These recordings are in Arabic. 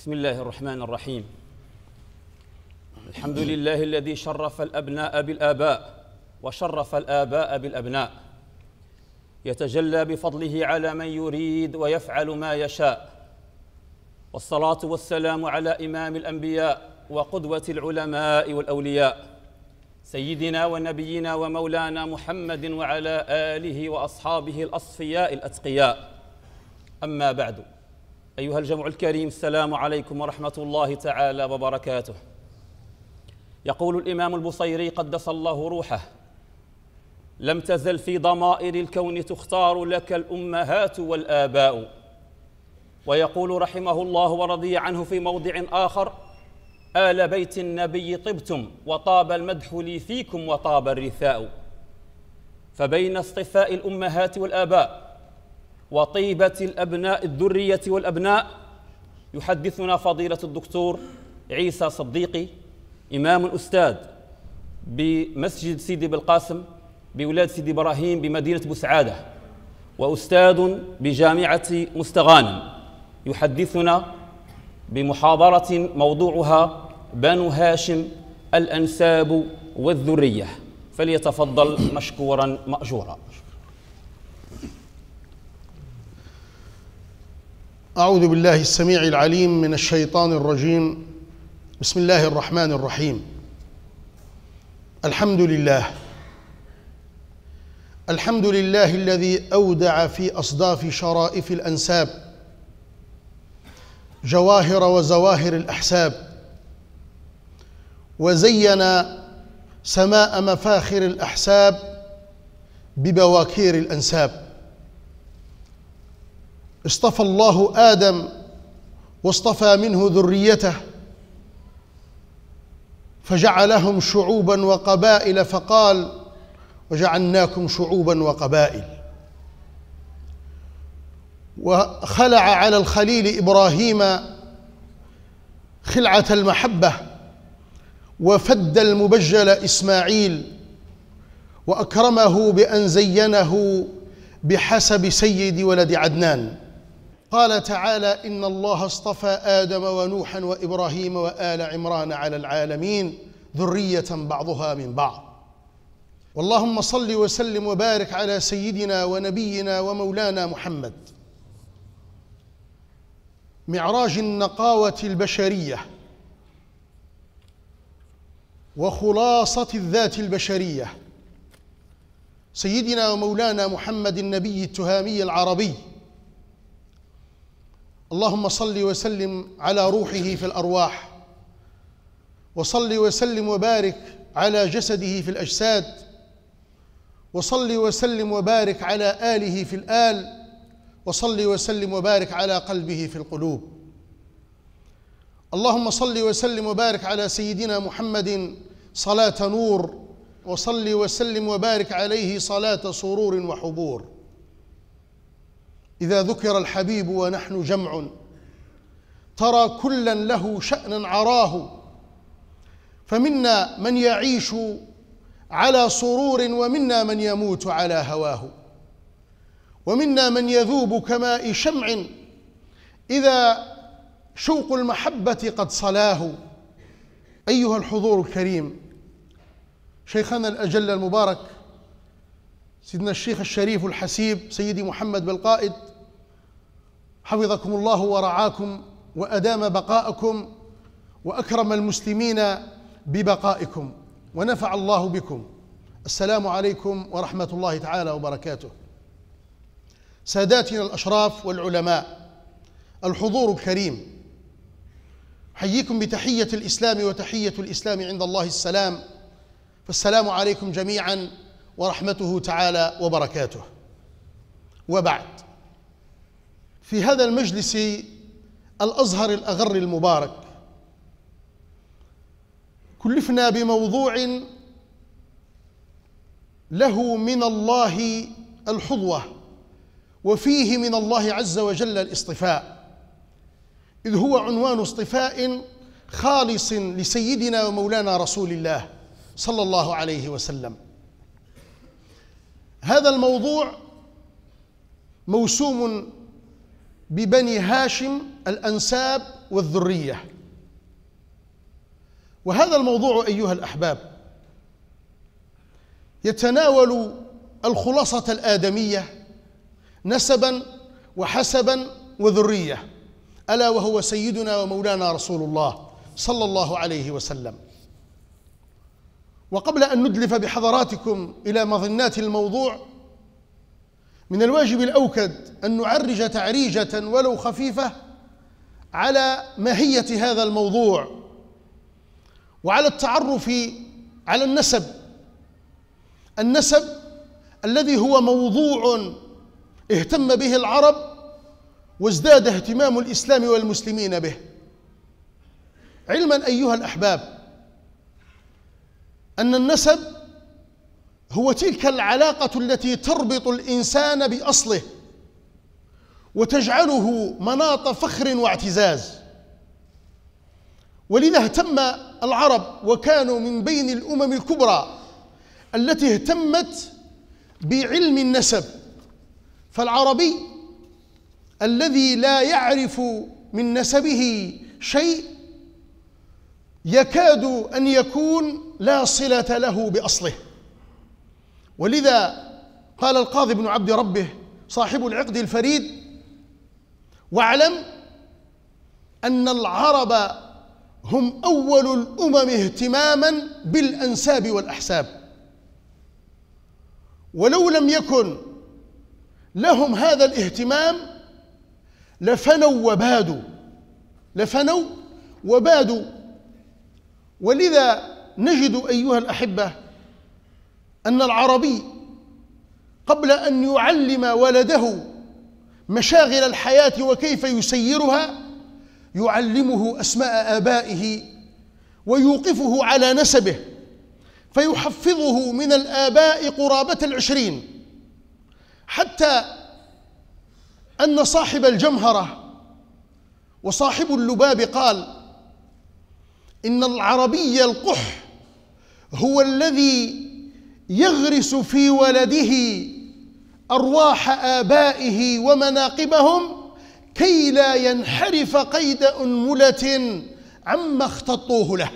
بسم الله الرحمن الرحيم. الحمد لله الذي شرف الأبناء بالآباء وشرف الآباء بالأبناء، يتجلى بفضله على من يريد ويفعل ما يشاء. والصلاة والسلام على إمام الأنبياء وقدوة العلماء والأولياء، سيدنا ونبينا ومولانا محمد وعلى آله وأصحابه الأصفياء الأتقياء. أما بعد، أيها الجمع الكريم، السلام عليكم ورحمة الله تعالى وبركاته. يقول الإمام البصيري قدس الله روحه: لم تزل في ضمائر الكون تختار لك الأمهات والآباء. ويقول رحمه الله ورضي عنه في موضع آخر: آل بيت النبي طبتم وطاب المدح لي فيكم وطاب الرثاء. فبين اصطفاء الأمهات والآباء وطيبة الأبناء الذرية والأبناء يحدثنا فضيلة الدكتور عيسى صديقي، إمام أستاذ بمسجد سيدي بالقاسم بولاد سيدي إبراهيم بمدينة بوسعادة، وأستاذ بجامعة مستغانم، يحدثنا بمحاضرة موضوعها بنو هاشم الأنساب والذرية. فليتفضل مشكورا مأجورا. أعوذ بالله السميع العليم من الشيطان الرجيم. بسم الله الرحمن الرحيم. الحمد لله الذي أودع في أصداف شرائف الأنساب جواهر وزواهر الأحساب، وزين سماء مفاخر الأحساب ببواكير الأنساب. اصطفى الله آدم واصطفى منه ذريته، فجعلهم شعوبا وقبائل، فقال: وجعلناكم شعوبا وقبائل. وخلع على الخليل إبراهيم خلعة المحبة، وفد المبجل إسماعيل، وأكرمه بأن زينه بحسب سيد ولد عدنان. قال تعالى: إن الله اصطفى آدم ونوحا وإبراهيم وآل عمران على العالمين ذرية بعضها من بعض. واللهم صل وسلم وبارك على سيدنا ونبينا ومولانا محمد، معراج النقاوة البشرية وخلاصة الذات البشرية، سيدنا ومولانا محمد النبي التهامي العربي. اللهم صل وسلم على روحه في الأرواح، وصل وسلم وبارك على جسده في الأجساد، وصل وسلم وبارك على آله في الآل، وصل وسلم وبارك على قلبه في القلوب. اللهم صل وسلم وبارك على سيدنا محمد صلاة نور، وصل وسلم وبارك عليه صلاة سرور وحبور. إذا ذكر الحبيب ونحن جمع، ترى كلا له شأنا عراه، فمنا من يعيش على سرور، ومنا من يموت على هواه، ومنا من يذوب كماء شمع إذا شوق المحبة قد صلاه. أيها الحضور الكريم، شيخنا الأجل المبارك سيدنا الشيخ الشريف الحسيب سيدي محمد بالقائد، حفظكم الله ورعاكم وأدام بقاءكم وأكرم المسلمين ببقائكم ونفع الله بكم. السلام عليكم ورحمة الله تعالى وبركاته. ساداتنا الأشراف والعلماء، الحضور الكريم، أحييكم بتحية الإسلام، وتحية الإسلام عند الله السلام، فالسلام عليكم جميعا ورحمته تعالى وبركاته. وبعد، في هذا المجلس الأزهر الأغر المبارك كلفنا بموضوع له من الله الحظوة، وفيه من الله عز وجل الاصطفاء، إذ هو عنوان اصطفاء خالص لسيدنا ومولانا رسول الله صلى الله عليه وسلم. هذا الموضوع موسوم ببني هاشم الأنساب والذرية. وهذا الموضوع أيها الأحباب يتناول الخلاصة الآدمية نسبا وحسبا وذرية، ألا وهو سيدنا ومولانا رسول الله صلى الله عليه وسلم. وقبل أن ندلف بحضراتكم إلى مظنات الموضوع، من الواجب الأوكد أن نعرج تعريجة ولو خفيفة على ماهية هذا الموضوع وعلى التعرف على النسب الذي هو موضوع اهتم به العرب وازداد اهتمام الإسلام والمسلمين به، علما أيها الأحباب أن النسب هو تلك العلاقة التي تربط الإنسان بأصله وتجعله مناط فخر واعتزاز. ولذا اهتم العرب وكانوا من بين الأمم الكبرى التي اهتمت بعلم النسب، فالعربي الذي لا يعرف من نسبه شيء يكاد أن يكون لا صلة له بأصله. ولذا قال القاضي بن عبد ربه صاحب العقد الفريد: واعلم أن العرب هم أول الأمم اهتماما بالأنساب والأحساب، ولو لم يكن لهم هذا الاهتمام لفنوا وبادوا. ولذا نجد أيها الأحبة أن العربي قبل أن يعلم ولده مشاغل الحياة وكيف يسيرها يعلمه أسماء آبائه ويوقفه على نسبه، فيحفظه من الآباء قرابة 20، حتى أن صاحب الجمهرة وصاحب اللباب قال: إن العربي القح هو الذي يغرس في ولده أرواح آبائه ومناقبهم كي لا ينحرف قيد أنملة عما اختطوه له.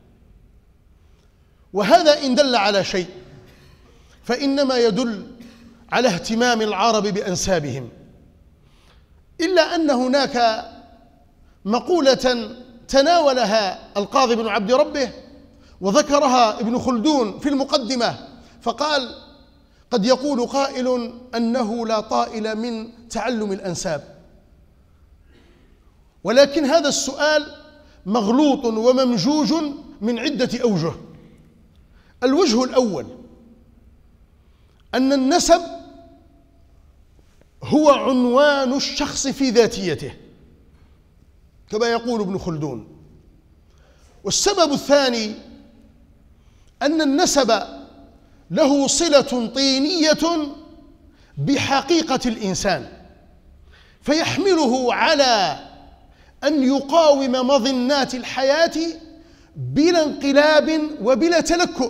وهذا إن دل على شيء فإنما يدل على اهتمام العرب بأنسابهم، إلا أن هناك مقولة تناولها القاضي بن عبد ربه وذكرها ابن خلدون في المقدمة، فقال: قد يقول قائل أنه لا طائل من تعلم الأنساب، ولكن هذا السؤال مغلوط وممجوج من عدة أوجه. الوجه الأول أن النسب هو عنوان الشخص في ذاتيته كما يقول ابن خلدون. والسبب الثاني أن النسب له صلة طينية بحقيقة الإنسان، فيحمله على أن يقاوم مظنات الحياة بلا انقلاب وبلا تلكؤ.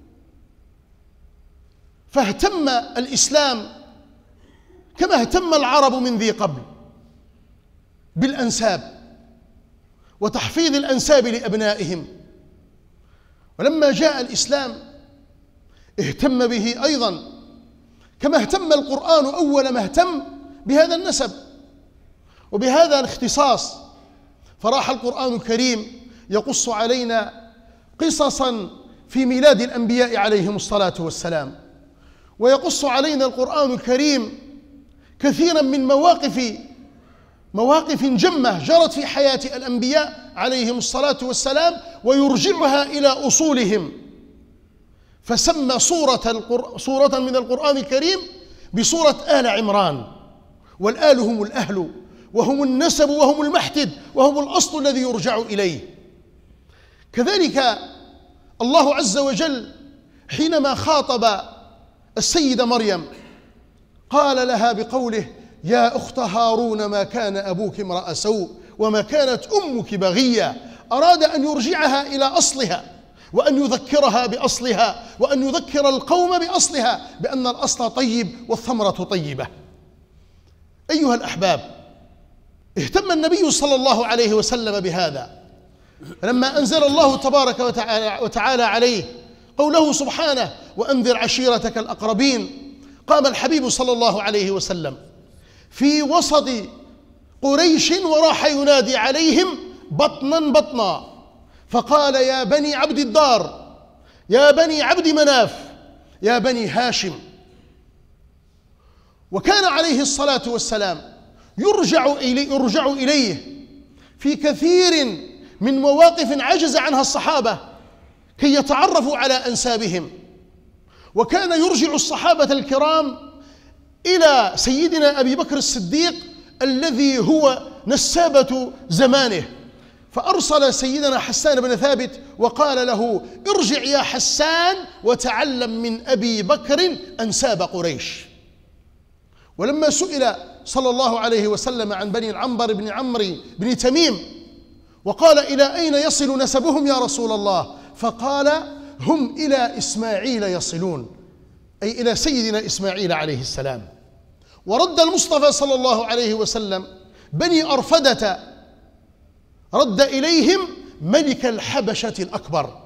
فاهتم الإسلام كما اهتم العرب من ذي قبل بالأنساب وتحفيظ الأنساب لأبنائهم، ولما جاء الإسلام اهتم به أيضا كما اهتم القرآن أول ما اهتم بهذا النسب وبهذا الاختصاص. فراح القرآن الكريم يقص علينا قصصا في ميلاد الأنبياء عليهم الصلاة والسلام، ويقص علينا القرآن الكريم كثيرا من مواقف جمة جرت في حياة الأنبياء عليهم الصلاة والسلام ويرجعها إلى أصولهم، فسمى سورة من القرآن الكريم بسورة آل عمران، والآل هم الأهل وهم النسب وهم المحتد وهم الأصل الذي يرجع إليه. كذلك الله عز وجل حينما خاطب السيدة مريم قال لها بقوله: يا أخت هارون ما كان أبوك امرأ سوء وما كانت أمك بغيا. أراد أن يرجعها إلى أصلها وأن يذكرها بأصلها وأن يذكر القوم بأصلها بأن الأصل طيب والثمرة طيبة. أيها الأحباب، اهتم النبي صلى الله عليه وسلم بهذا، فلما أنزل الله تبارك وتعالى عليه قوله سبحانه: وأنذر عشيرتك الأقربين، قام الحبيب صلى الله عليه وسلم في وسط قريش وراح ينادي عليهم بطنا بطنا، فقال: يا بني عبد الدار، يا بني عبد مناف، يا بني هاشم. وكان عليه الصلاة والسلام يرجع إليه في كثير من مواقف عجز عنها الصحابة كي يتعرفوا على أنسابهم، وكان يرجع الصحابة الكرام إلى سيدنا أبي بكر الصديق الذي هو نسابة زمانه، فأرسل سيدنا حسان بن ثابت وقال له: ارجع يا حسان وتعلم من أبي بكر أنساب قريش. ولما سئل صلى الله عليه وسلم عن بني العنبر بن عمرو بن تميم وقال: إلى أين يصل نسبهم يا رسول الله؟ فقال: هم إلى إسماعيل يصلون، أي إلى سيدنا إسماعيل عليه السلام. ورد المصطفى صلى الله عليه وسلم بني أرفدة، رد إليهم ملك الحبشة الأكبر.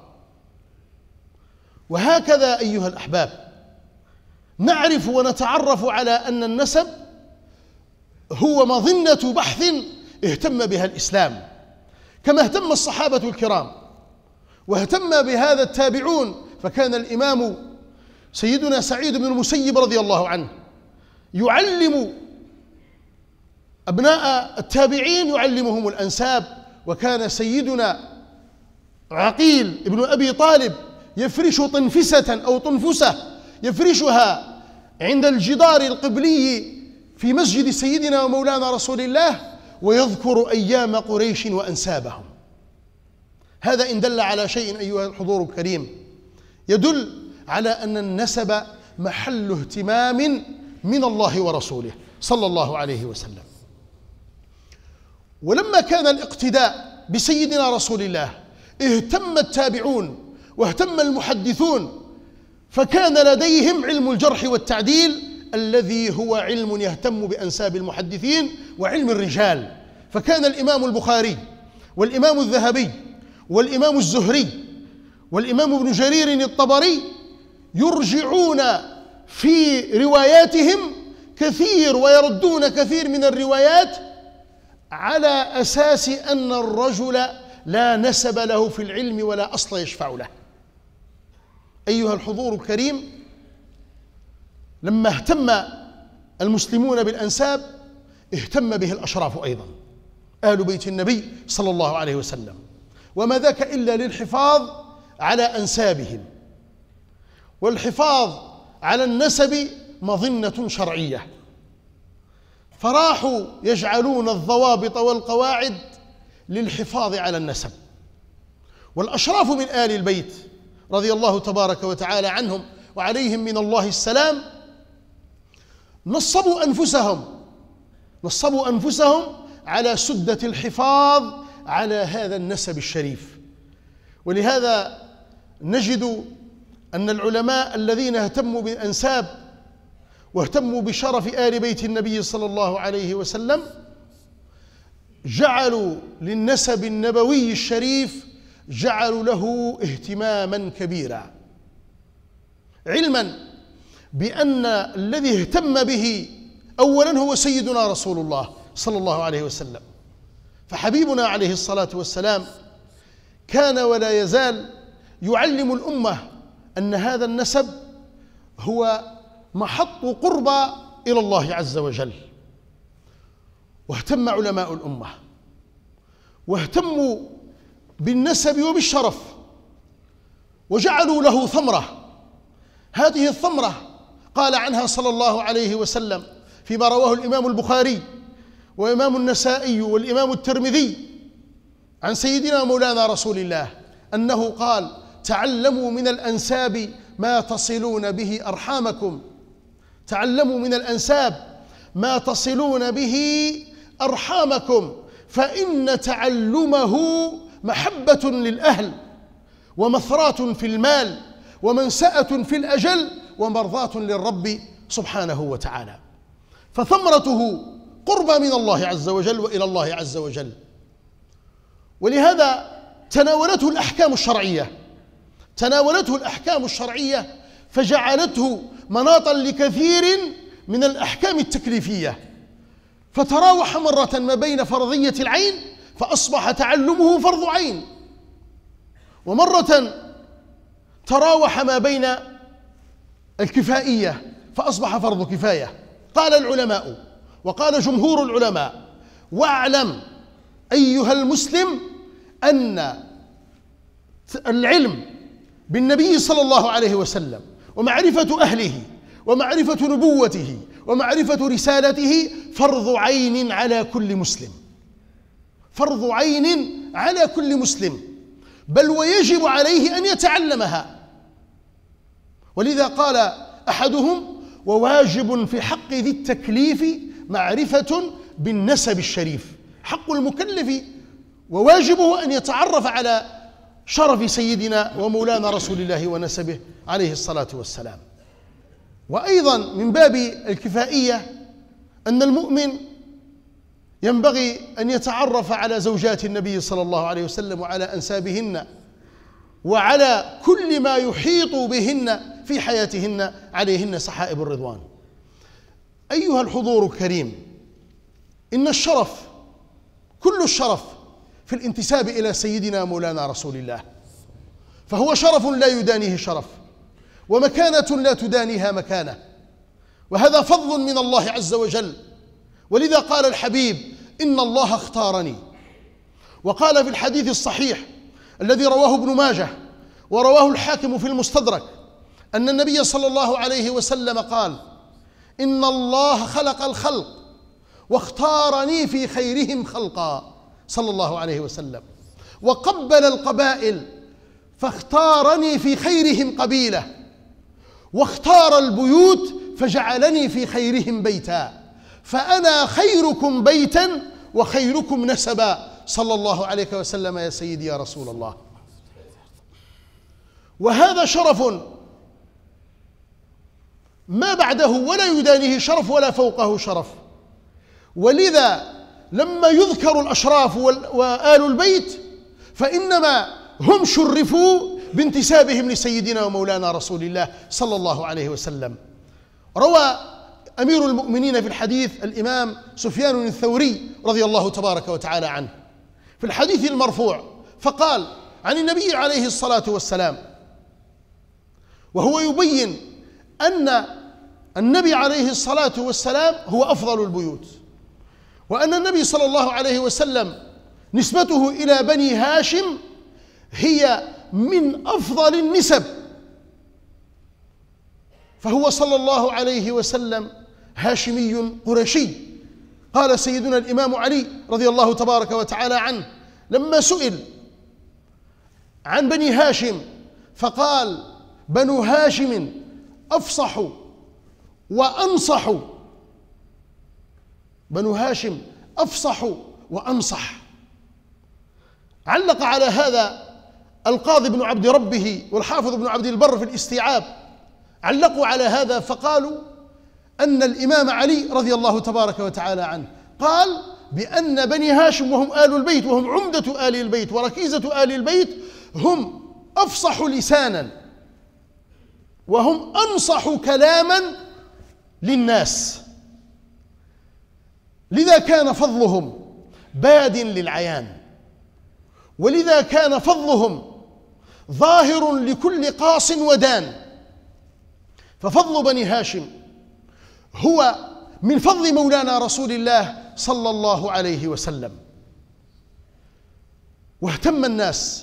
وهكذا أيها الأحباب نعرف ونتعرف على أن النسب هو مظنة بحث اهتم بها الإسلام، كما اهتم الصحابة الكرام واهتم بهذا التابعون. فكان الإمام سيدنا سعيد بن المسيب رضي الله عنه يعلم أبناء التابعين، يعلمهم الأنساب. وكان سيدنا عقيل ابن أبي طالب يفرش طنفسة أو طنفسة يفرشها عند الجدار القبلي في مسجد سيدنا ومولانا رسول الله، ويذكر أيام قريش وأنسابهم. هذا إن دل على شيء أيها الحضور الكريم يدل على أن النسب محل اهتمام من الله ورسوله صلى الله عليه وسلم. ولما كان الاقتداء بسيدنا رسول الله اهتم التابعون واهتم المحدثون، فكان لديهم علم الجرح والتعديل الذي هو علم يهتم بأنساب المحدثين وعلم الرجال. فكان الإمام البخاري والإمام الذهبي والإمام الزهري والإمام ابن جرير الطبري يرجعون في رواياتهم كثير ويردون كثير من الروايات على أساس أن الرجل لا نسب له في العلم ولا أصل يشفع له. أيها الحضور الكريم، لما اهتم المسلمون بالأنساب اهتم به الأشراف أيضا، آل بيت النبي صلى الله عليه وسلم، وما ذاك إلا للحفاظ على أنسابهم. والحفاظ على النسب مظنة شرعية، فراحوا يجعلون الضوابط والقواعد للحفاظ على النسب. والأشراف من آل البيت رضي الله تبارك وتعالى عنهم وعليهم من الله السلام نصبوا أنفسهم على سدة الحفاظ على هذا النسب الشريف. ولهذا نجد أن العلماء الذين اهتموا بالأنساب واهتموا بشرف آل بيت النبي صلى الله عليه وسلم جعلوا للنسب النبوي الشريف جعلوا له اهتماما كبيرا، علما بأن الذي اهتم به أولا هو سيدنا رسول الله صلى الله عليه وسلم. فحبيبنا عليه الصلاة والسلام كان ولا يزال يعلم الأمة أن هذا النسب هو محط قربى إلى الله عز وجل. واهتم علماء الأمة واهتموا بالنسب وبالشرف وجعلوا له ثمرة. هذه الثمرة قال عنها صلى الله عليه وسلم فيما رواه الإمام البخاري وإمام النسائي والإمام الترمذي عن سيدنا مولانا رسول الله أنه قال: تعلموا من الأنساب ما تصلون به أرحامكم، تعلموا من الأنساب ما تصلون به أرحامكم، فإن تعلمه محبة للأهل ومثرات في المال ومنسأة في الأجل ومرضاة للرب سبحانه وتعالى. فثمرته قربى من الله عز وجل وإلى الله عز وجل. ولهذا تناولته الأحكام الشرعية فجعلته مناطا لكثير من الأحكام التكليفية، فتراوح مرة ما بين فرضية العين فأصبح تعلمه فرض عين، ومرة تراوح ما بين الكفائية فأصبح فرض كفاية. قال العلماء وقال جمهور العلماء: واعلم أيها المسلم أن العلم بالنبي صلى الله عليه وسلم ومعرفة أهله ومعرفة نبوته ومعرفة رسالته فرض عين على كل مسلم، فرض عين على كل مسلم، بل ويجب عليه أن يتعلمها. ولذا قال أحدهم: وواجب في حق ذي التكليف معرفة بالنسب الشريف. حق المكلف وواجبه أن يتعرف على شرف سيدنا ومولانا رسول الله ونسبه عليه الصلاة والسلام. وأيضا من باب الكفائية أن المؤمن ينبغي أن يتعرف على زوجات النبي صلى الله عليه وسلم وعلى أنسابهن وعلى كل ما يحيط بهن في حياتهن، عليهن سحائب الرضوان. أيها الحضور الكريم، إن الشرف، كل الشرف في الانتساب إلى سيدنا مولانا رسول الله، فهو شرف لا يدانيه شرف، ومكانة لا تدانيها مكانة، وهذا فضل من الله عز وجل. ولذا قال الحبيب: إن الله اختارني. وقال في الحديث الصحيح الذي رواه ابن ماجه ورواه الحاكم في المستدرك أن النبي صلى الله عليه وسلم قال: إن الله خلق الخلق واختارني في خيرهم خلقا، صلى الله عليه وسلم، وقبل القبائل فاختارني في خيرهم قبيلة، واختار البيوت فجعلني في خيرهم بيتا، فأنا خيركم بيتا وخيركم نسبا، صلى الله عليه وسلم يا سيدي يا رسول الله. وهذا شرف ما بعده ولا يدانيه شرف ولا فوقه شرف. ولذا لما يذكر الأشراف وآل البيت فإنما هم شرفوا بانتسابهم لسيدنا ومولانا رسول الله صلى الله عليه وسلم. روى أمير المؤمنين في الحديث الإمام سفيان الثوري رضي الله تبارك وتعالى عنه في الحديث المرفوع، فقال عن النبي عليه الصلاة والسلام وهو يبين أن النبي عليه الصلاة والسلام هو أفضل البيوت، وأن النبي صلى الله عليه وسلم نسبته إلى بني هاشم هي من أفضل النسب، فهو صلى الله عليه وسلم هاشمي قرشي. قال سيدنا الإمام علي رضي الله تبارك وتعالى عنه لما سئل عن بني هاشم فقال: بنو هاشم أفصح وأنصح، بنو هاشم أفصح وأنصح. علق على هذا القاضي بن عبد ربه والحافظ بن عبد البر في الاستيعاب، علقوا على هذا فقالوا أن الإمام علي رضي الله تبارك وتعالى عنه قال بأن بني هاشم وهم آل البيت وهم عمدة آل البيت وركيزة آل البيت هم أفصح لسانا وهم أنصح كلاما للناس، لذا كان فضلهم باد للعيان، ولذا كان فضلهم ظاهر لكل قاص ودان. ففضل بني هاشم هو من فضل مولانا رسول الله صلى الله عليه وسلم. واهتم الناس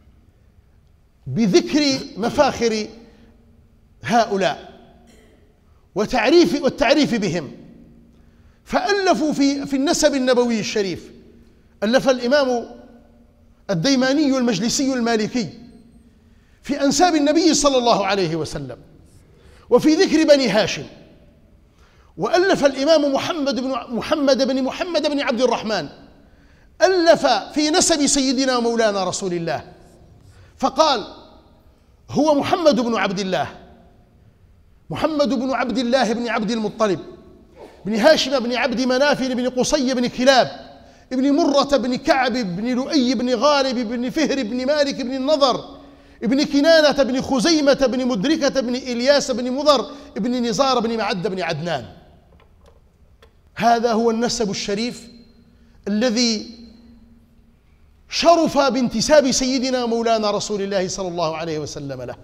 بذكر مفاخر هؤلاء والتعريف بهم، فألفوا في النسب النبوي الشريف. ألف الإمام الديماني المجلسي المالكي في أنساب النبي صلى الله عليه وسلم وفي ذكر بني هاشم. وألف الإمام محمد بن عبد الرحمن ألف في نسب سيدنا مولانا رسول الله، فقال: هو محمد بن عبد الله بن عبد المطلب بن هاشم بن عبد مناف بن قصي بن كلاب ابن مرة بن كعب بن لؤي بن غالب بن فهر بن مالك بن النضر ابن كنانة بن خزيمة بن مدركة بن إلياس بن مضر ابن نزار بن معد بن عدنان. هذا هو النسب الشريف الذي شرف بانتساب سيدنا مولانا رسول الله صلى الله عليه وسلم له.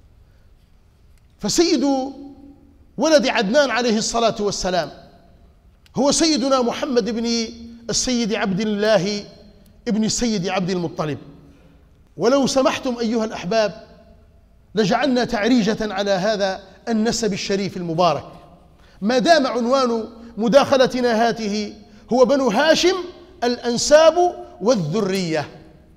فسيد ولد عدنان عليه الصلاة والسلام هو سيدنا محمد بن السيد عبد الله ابن السيد عبد المطلب. ولو سمحتم أيها الأحباب لجعلنا تعريجة على هذا النسب الشريف المبارك، ما دام عنوان مداخلتنا هذه هو بنو هاشم الأنساب والذرية،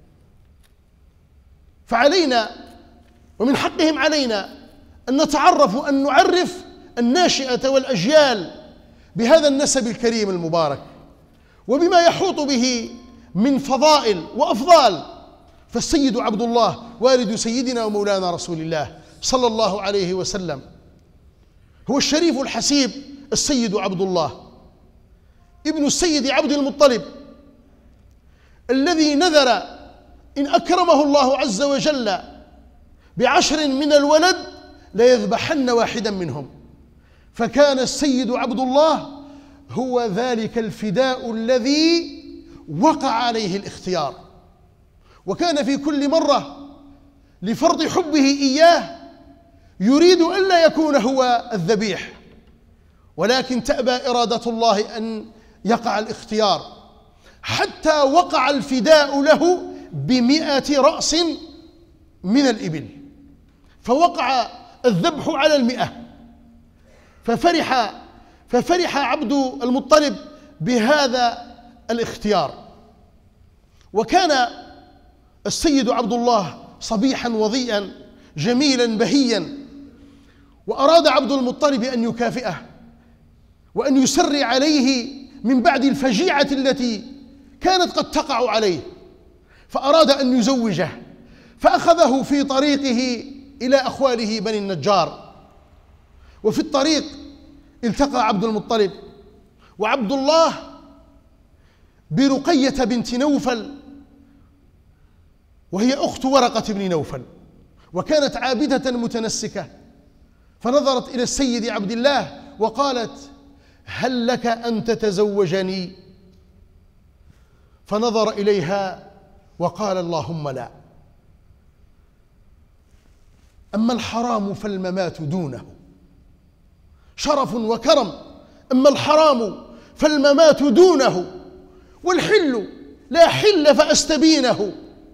فعلينا ومن حقهم علينا أن نتعرف وأن نعرف الناشئة والأجيال بهذا النسب الكريم المبارك وبما يحوط به من فضائل وأفضال. فالسيد عبد الله والد سيدنا ومولانا رسول الله صلى الله عليه وسلم هو الشريف الحسيب السيد عبد الله ابن السيد عبد المطلب، الذي نذر إن أكرمه الله عز وجل ب10 من الولد ليذبحن واحدا منهم. فكان السيد عبد الله هو ذلك الفداء الذي وقع عليه الاختيار، وكان في كل مرة لفرض حبه إياه يريد ألا يكون هو الذبيح، ولكن تأبى إرادة الله أن يقع الاختيار، حتى وقع الفداء له ب100 رأس من الإبل، فوقع الذبح على 100. ففرح عبد المطلب بهذا الاختيار. وكان السيد عبد الله صبيحا وضيئا جميلا بهيا، وأراد عبد المطلب أن يكافئه وأن يسري عليه من بعد الفجيعة التي كانت قد تقع عليه، فأراد أن يزوجه، فأخذه في طريقه إلى أخواله بني النجار. وفي الطريق التقى عبد المطلب وعبد الله برقية بنت نوفل، وهي أخت ورقة بن نوفل، وكانت عابدة متنسكة، فنظرت إلى السيد عبد الله وقالت: هل لك أن تتزوجني؟ فنظر إليها وقال: اللهم لا، أما الحرام فالممات دونه. شرف وكرم، أما الحرام فالممات دونه، والحل لا حل فأستبينه.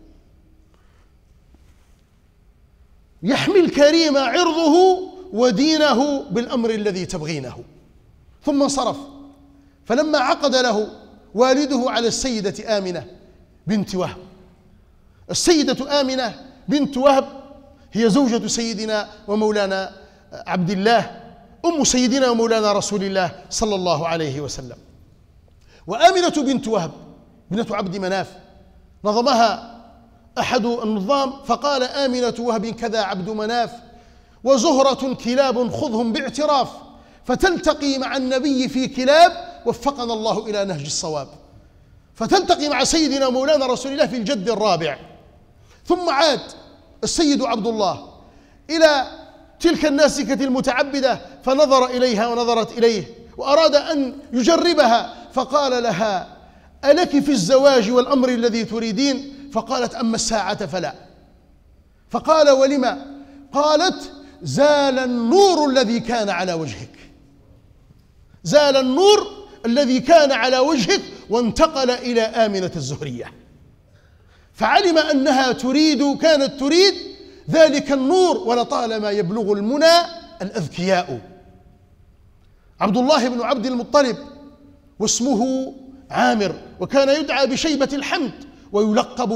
يحمي الكريم عرضه ودينه بالأمر الذي تبغينه. ثم انصرف، فلما عقد له والده على السيدة آمنة بنت وهب. السيدة آمنة بنت وهب هي زوجة سيدنا ومولانا عبد الله، أم سيدنا ومولانا رسول الله صلى الله عليه وسلم. وآمنة بنت وهب بنت عبد مناف نظمها أحد النظام فقال: آمنة وهب كذا عبد مناف، وزهرة كلاب خذهم باعتراف، فتلتقي مع النبي في كلاب، وفقنا الله إلى نهج الصواب. فتلتقي مع سيدنا مولانا رسول الله في الجد الرابع. ثم عاد السيد عبد الله إلى تلك الناسكة المتعبدة، فنظر إليها ونظرت إليه، وأراد أن يجربها، فقال لها: ألك في الزواج والأمر الذي تريدين؟ فقالت: أما الساعة فلا. فقال: ولما؟ قالت: زال النور الذي كان على وجهك، زال النور الذي كان على وجهك وانتقل إلى آمنة الزهرية. فعلم أنها كانت تريد ذلك النور، ولطالما يبلغ المنى الأذكياء. عبد الله بن عبد المطلب واسمه عامر، وكان يدعى بشيبة الحمد، ويلقب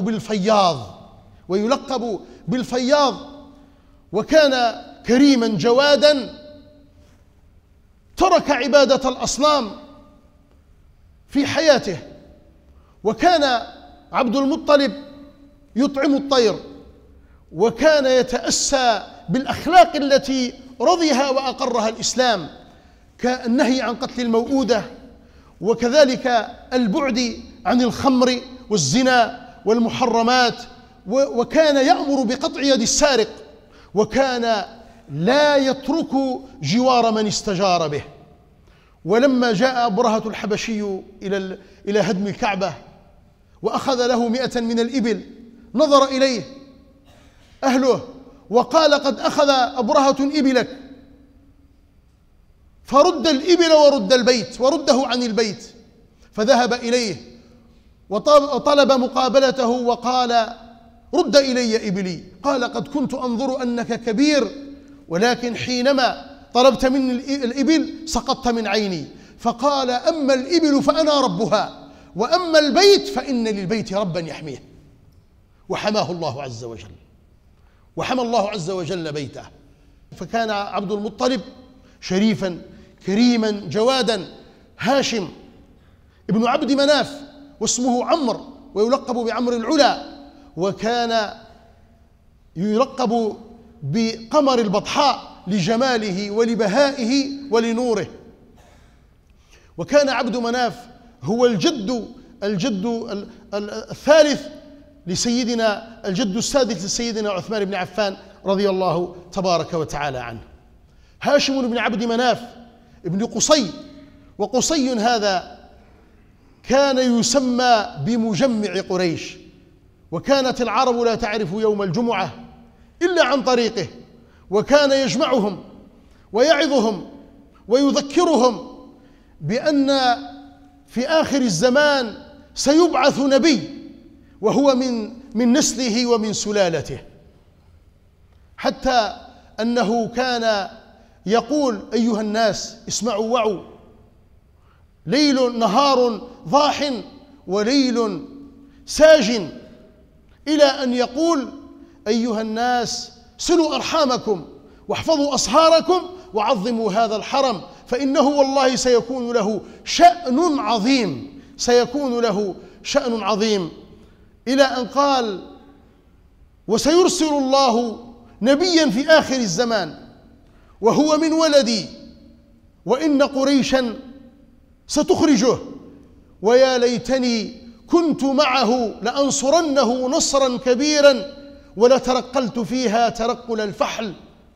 بالفياض، وكان كريما جوادا، ترك عبادة الأصنام في حياته. وكان عبد المطلب يطعم الطير، وكان يتأسى بالأخلاق التي رضيها وأقرها الإسلام. كالنهي عن قتل الموؤودة، وكذلك البعد عن الخمر والزنا والمحرمات، وكان يأمر بقطع يد السارق، وكان لا يترك جوار من استجار به. ولما جاء أبرهة الحبشي إلى هدم الكعبة وأخذ له 100 من الإبل، نظر إليه أهله وقال: قد أخذ أبرهة إبلك، فرد الإبل ورد البيت، ورده عن البيت. فذهب إليه وطلب مقابلته وقال: رد إلي إبلي. قال: قد كنت أنظر أنك كبير، ولكن حينما طلبت مني الإبل سقطت من عيني. فقال: أما الإبل فأنا ربها، وأما البيت فإن للبيت ربا يحميه. وحماه الله عز وجل، وحمى الله عز وجل بيته. فكان عبد المطلب شريفا كريما جوادا، هاشم ابن عبد مناف، واسمه عمرو ويلقب بعمرو العلا، وكان يلقب بقمر البطحاء لجماله ولبهائه ولنوره. وكان عبد مناف هو الجد الثالث لسيدنا، الجد السادس لسيدنا عثمان بن عفان رضي الله تبارك وتعالى عنه. هاشم بن عبد مناف ابن قصي، وقصي هذا كان يسمى بمجمع قريش، وكانت العرب لا تعرف يوم الجمعة إلا عن طريقه، وكان يجمعهم ويعظهم ويذكرهم بأن في آخر الزمان سيبعث نبي، وهو من نسله ومن سلالته، حتى أنه كان يقول: أيها الناس اسمعوا وعوا، ليل نهار ضاح وليل ساج، إلى أن يقول: أيها الناس صلوا أرحامكم واحفظوا أصهاركم وعظموا هذا الحرم، فإنه والله سيكون له شأن عظيم، سيكون له شأن عظيم. إلى أن قال: وسيرسل الله نبيا في آخر الزمان وهو من ولدي، وإن قريشا ستخرجه، ويا ليتني كنت معه لأنصرنه نصرا كبيرا ولترقلت فيها ترقل الفحل.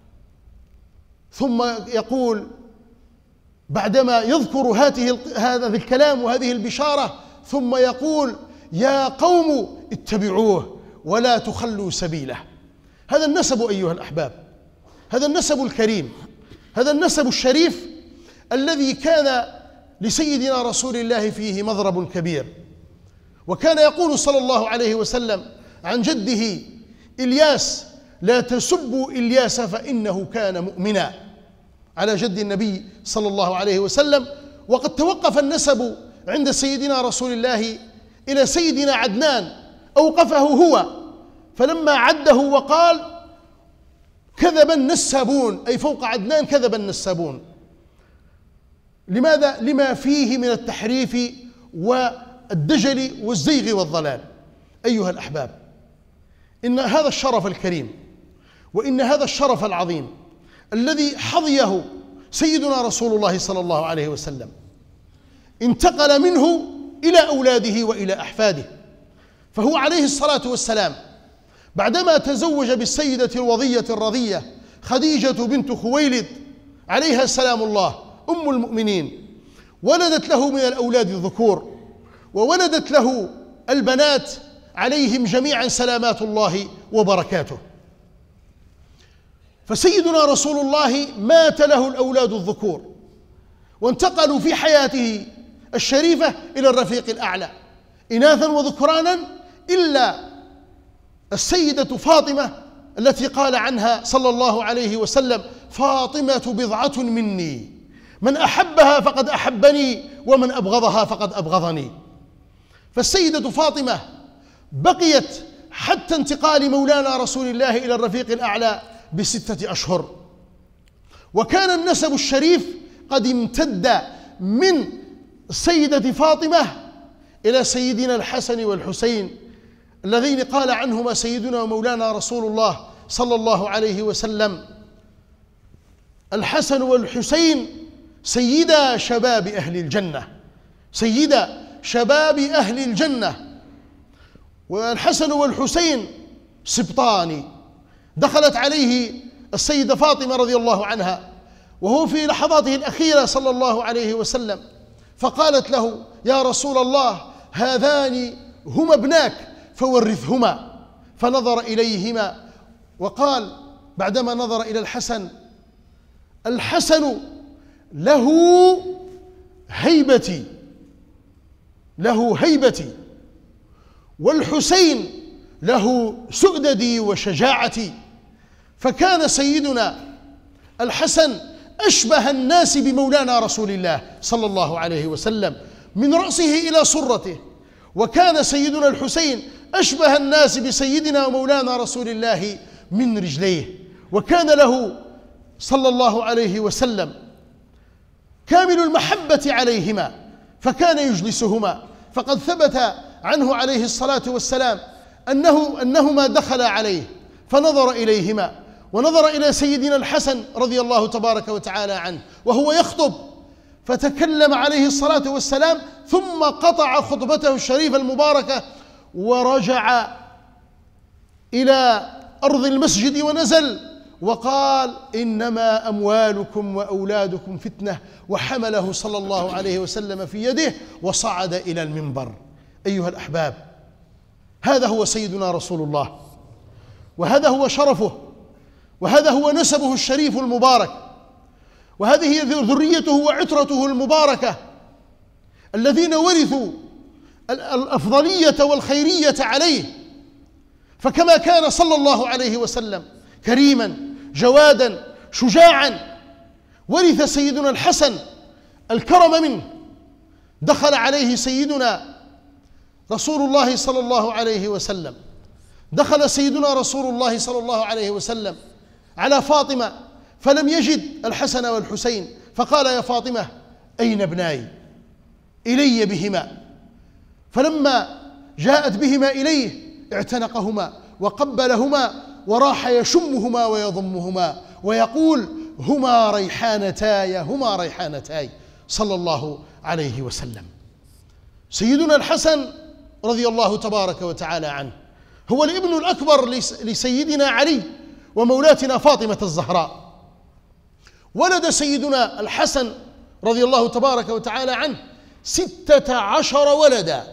ثم يقول بعدما يذكر هذا الكلام وهذه البشارة، ثم يقول: يا قوم اتبعوه ولا تخلوا سبيله. هذا النسب أيها الأحباب، هذا النسب الكريم، هذا النسب الشريف الذي كان لسيدنا رسول الله فيه مضرب كبير. وكان يقول صلى الله عليه وسلم عن جده إلياس: لا تسبوا إلياس فإنه كان مؤمنا، على جد النبي صلى الله عليه وسلم. وقد توقف النسب عند سيدنا رسول الله إلى سيدنا عدنان، أوقفه هو، فلما عده وقال: كذب النسابون، أي فوق عدنان كذب النسابون. لماذا؟ لما فيه من التحريف والدجل والزيغ والضلال. أيها الأحباب، إن هذا الشرف الكريم، وإن هذا الشرف العظيم الذي حظيه سيدنا رسول الله صلى الله عليه وسلم انتقل منه إلى أولاده وإلى أحفاده. فهو عليه الصلاة والسلام بعدما تزوج بالسيدة الوضية الرضية خديجة بنت خويلد عليها سلام الله أم المؤمنين، ولدت له من الأولاد الذكور، وولدت له البنات عليهم جميعا سلامات الله وبركاته. فسيدنا رسول الله مات له الأولاد الذكور، وانتقلوا في حياته الشريفة إلى الرفيق الأعلى إناثا وذكرانا، إلا السيدة فاطمة التي قال عنها صلى الله عليه وسلم: فاطمة بضعة مني، من أحبها فقد أحبني ومن أبغضها فقد أبغضني. فالسيدة فاطمة بقيت حتى انتقال مولانا رسول الله إلى الرفيق الأعلى ب6 أشهر. وكان النسب الشريف قد امتد من السيدة فاطمة إلى سيدنا الحسن والحسين اللذين قال عنهما سيدنا ومولانا رسول الله صلى الله عليه وسلم: الحسن والحسين سيدا شباب أهل الجنة، سيدا شباب أهل الجنة. والحسن والحسين سبطان، دخلت عليه السيدة فاطمة رضي الله عنها وهو في لحظاته الأخيرة صلى الله عليه وسلم، فقالت له: يا رسول الله، هذان هما ابناك فورثهما. فنظر إليهما وقال بعدما نظر إلى الحسن: الحسن له هيبتي، له هيبتي، والحسين له سؤددي وشجاعتي. فكان سيدنا الحسن أشبه الناس بمولانا رسول الله صلى الله عليه وسلم من رأسه إلى سرته، وكان سيدنا الحسين أشبه الناس بسيدنا ومولانا رسول الله من رجليه، وكان له صلى الله عليه وسلم كامل المحبة عليهما، فكان يجلسهما. فقد ثبت عنه عليه الصلاة والسلام أنهما دخلا عليه فنظر إليهما، ونظر إلى سيدنا الحسن رضي الله تبارك وتعالى عنه وهو يخطب، فتكلم عليه الصلاة والسلام ثم قطع خطبته الشريفة المباركة ورجع إلى أرض المسجد ونزل وقال: إنما أموالكم وأولادكم فتنة، وحمله صلى الله عليه وسلم في يده وصعد إلى المنبر. أيها الأحباب، هذا هو سيدنا رسول الله، وهذا هو شرفه، وهذا هو نسبه الشريف المبارك، وهذه هي ذريته وعترته المباركة الذين ورثوا الأفضلية والخيرية عليه. فكما كان صلى الله عليه وسلم كريما جوادا شجاعا، ورث سيدنا الحسن الكرم منه. دخل عليه سيدنا رسول الله صلى الله عليه وسلم، دخل سيدنا رسول الله صلى الله عليه وسلم على فاطمة فلم يجد الحسن والحسين، فقال: يا فاطمة، أين ابناي؟ إلي بهما. فلما جاءت بهما إليه اعتنقهما وقبلهما وراح يشمهما ويضمهما ويقول: هما ريحانتاي، هما ريحانتاي، صلى الله عليه وسلم. سيدنا الحسن رضي الله تبارك وتعالى عنه هو الابن الأكبر لسيدنا علي ومولاتنا فاطمة الزهراء. ولد سيدنا الحسن رضي الله تبارك وتعالى عنه 16 ولدا،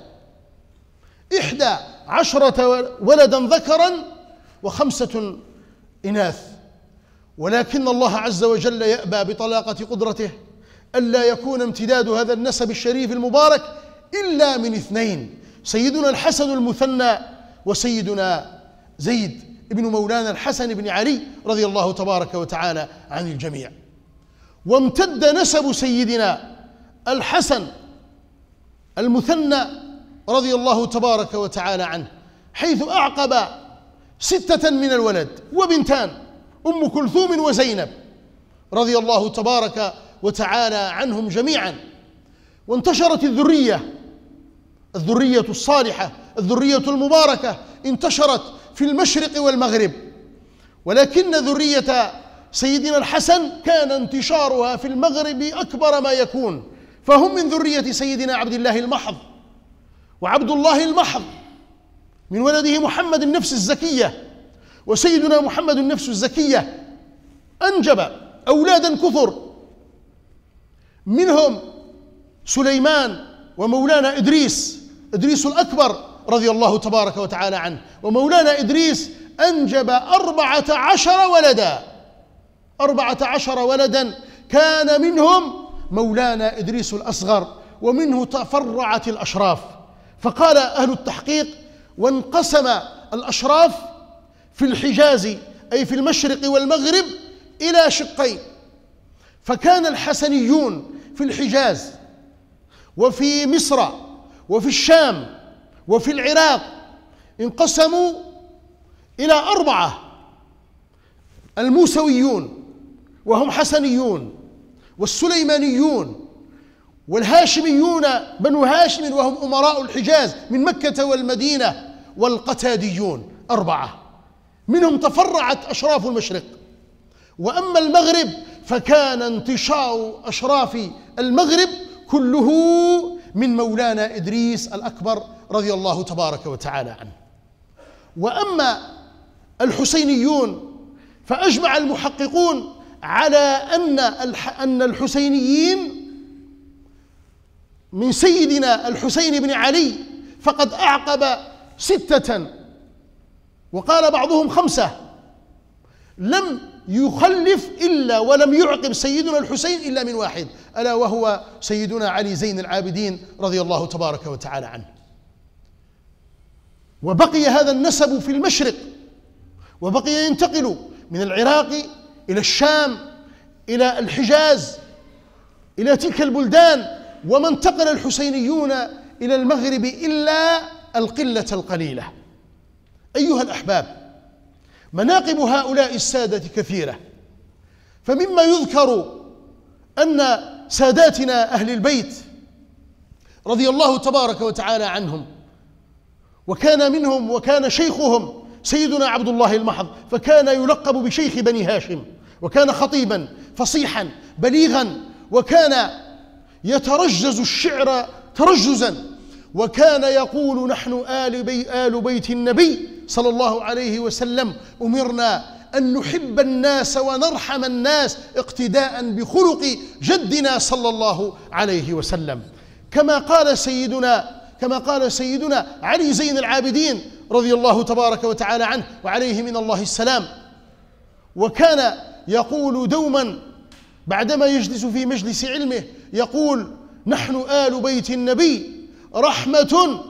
11 ولدا ذكرا و5 إناث، ولكن الله عز وجل يأبى بطلاقة قدرته ألا يكون امتداد هذا النسب الشريف المبارك إلا من 2، سيدنا الحسن المثنى وسيدنا زيد ابن مولانا الحسن بن علي رضي الله تبارك وتعالى عن الجميع. وامتد نسب سيدنا الحسن المثنى رضي الله تبارك وتعالى عنه، حيث أعقب 6 من الولد وبنتان، أم كلثوم وزينب رضي الله تبارك وتعالى عنهم جميعا. وانتشرت الذرية الصالحة، الذرية المباركة، انتشرت في المشرق والمغرب، ولكن ذرية سيدنا الحسن كان انتشارها في المغرب أكبر ما يكون، فهم من ذرية سيدنا عبد الله المحض، وعبد الله المحض من ولده محمد النفس الزكية، وسيدنا محمد النفس الزكية أنجب أولادا كثر، منهم سليمان ومولانا إدريس الأكبر رضي الله تبارك وتعالى عنه. ومولانا إدريس أنجب 14 ولدا، 14 ولدا، كان منهم مولانا إدريس الأصغر، ومنه تفرعت الأشراف. فقال أهل التحقيق: وانقسم الأشراف في الحجاز أي في المشرق والمغرب إلى شقين، فكان الحسنيون في الحجاز وفي مصر وفي الشام وفي العراق انقسموا إلى 4: الموسويون وهم حسنيون، والسليمانيون، والهاشميون بنو هاشم وهم أمراء الحجاز من مكة والمدينة، والقتاديون 4، منهم تفرعت أشراف المشرق. وأما المغرب فكان انتشار أشراف المغرب كله من مولانا إدريس الأكبر رضي الله تبارك وتعالى عنه. وأما الحسينيون فأجمع المحققون على أن الحسينيين من سيدنا الحسين بن علي فقد أعقب 6، وقال بعضهم 5، لم يخلف إلا ولم يعقب سيدنا الحسين إلا من واحد، ألا وهو سيدنا علي زين العابدين رضي الله تبارك وتعالى عنه. وبقي هذا النسب في المشرق، وبقي ينتقل من العراق إلى الشام إلى الحجاز إلى تلك البلدان، وما انتقل الحسينيون إلى المغرب إلا القلة القليلة. أيها الأحباب، مناقب هؤلاء السادة كثيرة، فمما يذكر أن ساداتنا أهل البيت رضي الله تبارك وتعالى عنهم، وكان منهم وكان شيخهم سيدنا عبد الله المحض، فكان يلقب بشيخ بني هاشم، وكان خطيبا فصيحا بليغا، وكان يترجز الشعر ترجزا، وكان يقول: نحن آل بيت النبي صلى الله عليه وسلم أمرنا أن نحب الناس ونرحم الناس اقتداء بخلق جدنا صلى الله عليه وسلم، كما قال سيدنا علي زين العابدين رضي الله تبارك وتعالى عنه وعليه من الله السلام. وكان يقول دوما بعدما يجلس في مجلس علمه، يقول: نحن آل بيت النبي رحمة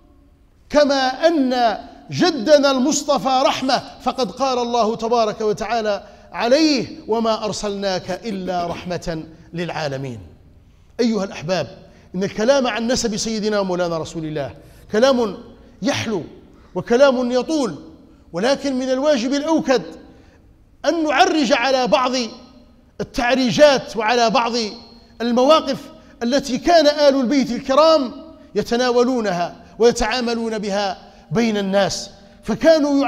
كما أن جدنا المصطفى رحمة، فقد قال الله تبارك وتعالى عليه: وما أرسلناك إلا رحمة للعالمين. أيها الأحباب، إن الكلام عن نسب سيدنا ومولانا رسول الله كلام يحلو وكلام يطول، ولكن من الواجب الأوكد أن نعرج على بعض التعريجات وعلى بعض المواقف التي كان آل البيت الكرام يتناولونها ويتعاملون بها بين الناس، فكانوا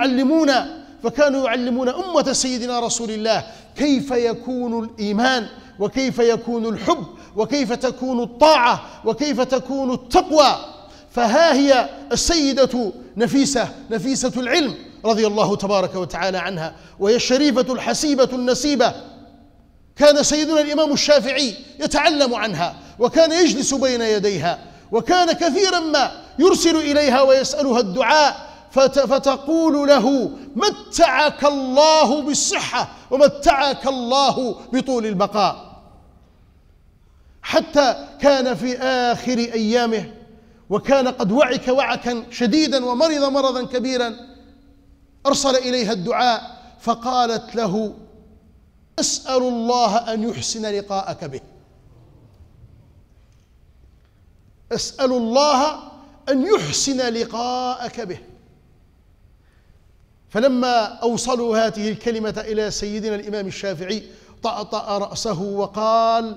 يعلمون أمة سيدنا رسول الله كيف يكون الإيمان، وكيف يكون الحب، وكيف تكون الطاعة، وكيف تكون التقوى. فها هي السيدة نفيسة العلم رضي الله تبارك وتعالى عنها، وهي الشريفة الحسيبة النسيبة. كان سيدنا الإمام الشافعي يتعلم عنها، وكان يجلس بين يديها، وكان كثيرا ما يرسل إليها ويسألها الدعاء، فتقول له: متعك الله بالصحة ومتعك الله بطول البقاء. حتى كان في آخر أيامه وكان قد وعك وعكا شديدا ومرض مرضا كبيرا، أرسل إليها الدعاء فقالت له: أسأل الله أن يحسن لقاءك به، أسأل الله أن يحسن لقاءك به. فلما أوصلوا هذه الكلمة إلى سيدنا الإمام الشافعي طأطأ رأسه وقال: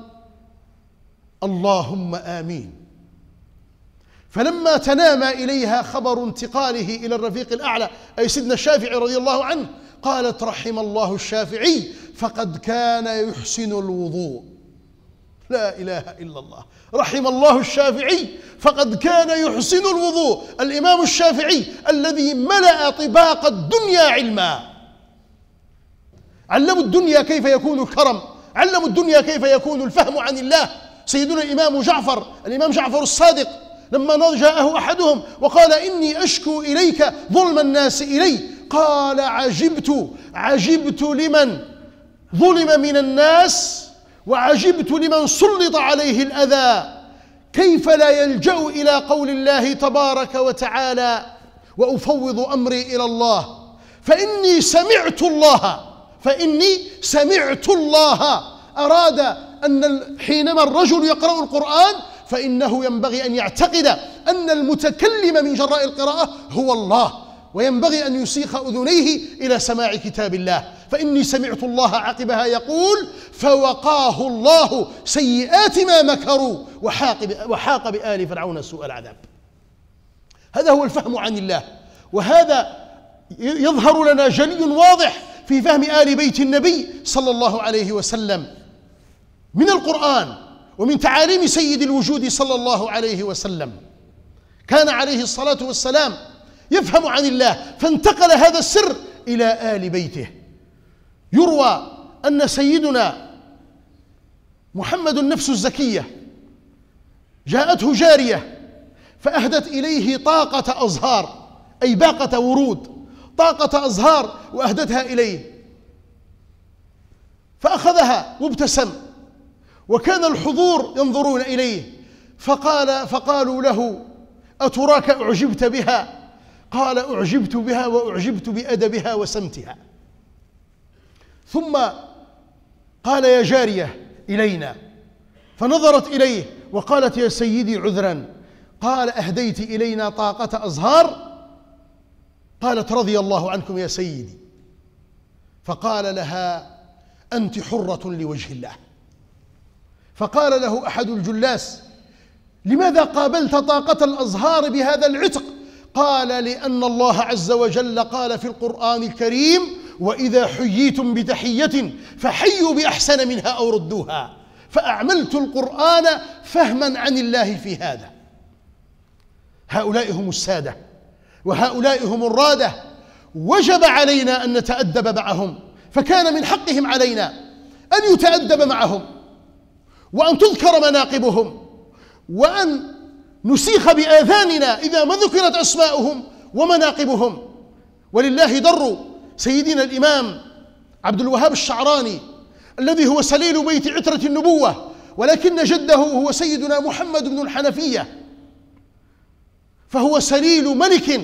اللهم آمين. فلما تنامى إليها خبر انتقاله إلى الرفيق الأعلى، أي سيدنا الشافعي رضي الله عنه، قالت: رحم الله الشافعي فقد كان يحسن الوضوء. لا إله إلا الله، رحم الله الشافعي فقد كان يحسن الوضوء. الإمام الشافعي الذي ملأ طباق الدنيا علما، علموا الدنيا كيف يكون الكرم، علموا الدنيا كيف يكون الفهم عن الله. سيدنا الإمام جعفر الصادق لما جاءه أحدهم وقال: إني أشكو إليك ظلم الناس إلي، قال: عجبت لمن ظلم من الناس، وعجبت لمن سلط عليه الأذى، كيف لا يلجأ إلى قول الله تبارك وتعالى: وأفوض أمري إلى الله، فإني سمعت الله أراد أن حينما الرجل يقرأ القرآن فإنه ينبغي أن يعتقد أن المتكلم من جراء القراءة هو الله، وينبغي أن يسيخ أذنيه إلى سماع كتاب الله. فإني سمعت الله عقبها يقول: فوقاه الله سيئات ما مكروا وحاق بآل فرعون سوء العذاب. هذا هو الفهم عن الله، وهذا يظهر لنا جلي واضح في فهم آل بيت النبي صلى الله عليه وسلم من القرآن ومن تعاليم سيد الوجود صلى الله عليه وسلم. كان عليه الصلاة والسلام يفهم عن الله، فانتقل هذا السر إلى آل بيته. يروى أن سيدنا محمد النفس الزكية جاءته جارية فأهدت إليه طاقة أزهار، أي باقة ورود، طاقة أزهار، وأهدتها إليه فأخذها وابتسم، وكان الحضور ينظرون إليه فقالوا له: أتراك أعجبت بها؟ قال: أعجبت بها وأعجبت بأدبها وسمتها. ثم قال: يا جارية إلينا. فنظرت إليه وقالت: يا سيدي عذرا. قال: أهديت إلينا طاقة أزهار؟ قالت: رضي الله عنكم يا سيدي. فقال لها: أنت حرة لوجه الله. فقال له أحد الجلاس: لماذا قابلت طاقة الأزهار بهذا العتق؟ قال: لأن الله عز وجل قال في القرآن الكريم: وإذا حييتم بتحية فحيوا بأحسن منها أو ردوها. فأعملت القرآن فهما عن الله في هذا. هؤلاء هم السادة وهؤلاء هم الرادة، وجب علينا أن نتأدب معهم، فكان من حقهم علينا أن يتأدب معهم، وأن تذكر مناقبهم، وأن نسيخ بآذاننا إذا ما ذكرت أسماؤهم ومناقبهم. ولله در سيدنا الإمام عبد الوهاب الشعراني الذي هو سليل بيت عترة النبوة، ولكن جده هو سيدنا محمد بن الحنفية، فهو سليل